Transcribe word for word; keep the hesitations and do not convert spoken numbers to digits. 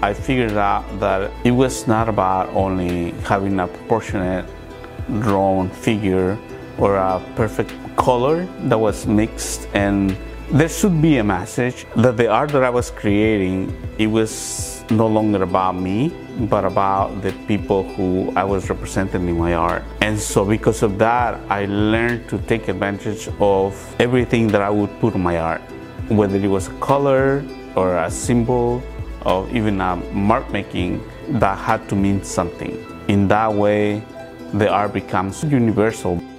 I figured out that it was not about only having a proportionate drawn figure or a perfect color that was mixed, and there should be a message that the art that I was creating, it was no longer about me, but about the people who I was representing in my art. And so because of that, I learned to take advantage of everything that I would put in my art, whether it was a color or a symbol or even a mark making that had to mean something. In that way, the art becomes universal.